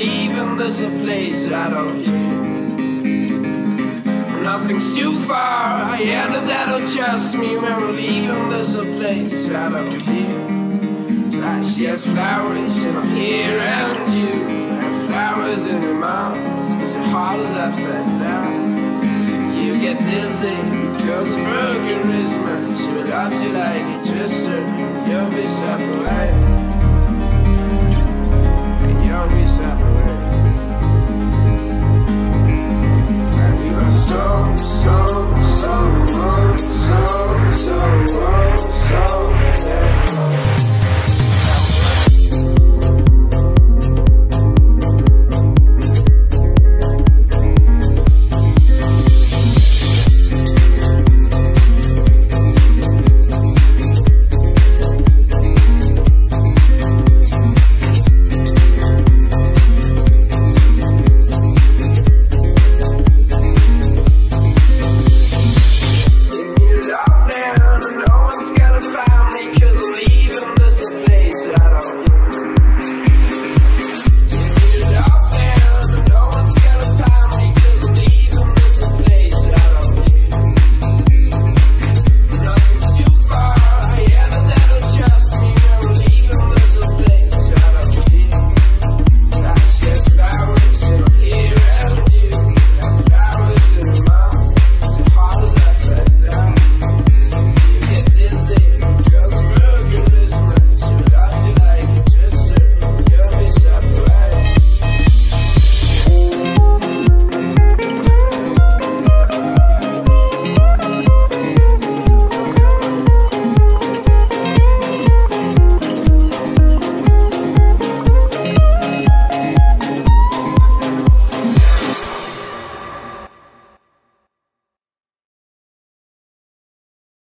leaving, there's a place I don't hear. Nothing's too far, I know that'll trust me. When we're leaving, there's a place I don't hear. It's like she has flowers in her hair and you have flowers in your mouth, cause your heart is upside down. You get dizzy because of her charisma. She will love you like a twister. You'll be separated, and you'll be separated. And we were so